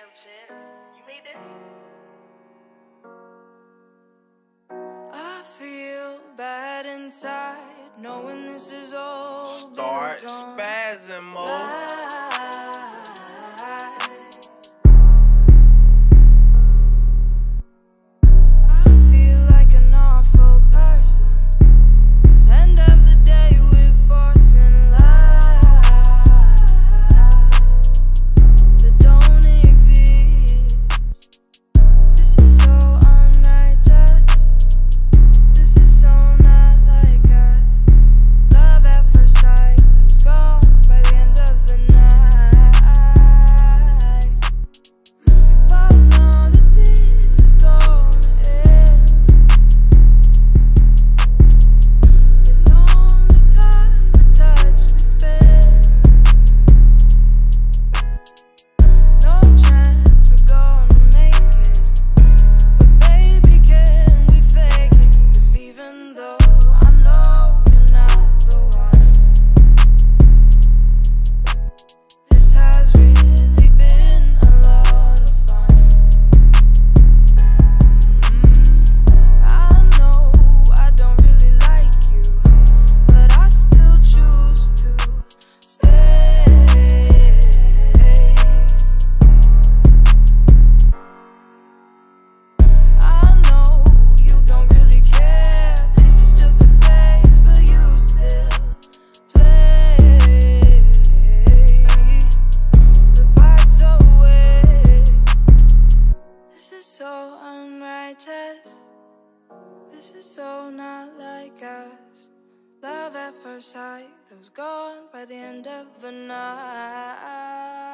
Chance. You made this? I feel bad inside, knowing this is all Start spazzing mode. So unrighteous, this is so not like us. Love at first sight that was gone by the end of the night.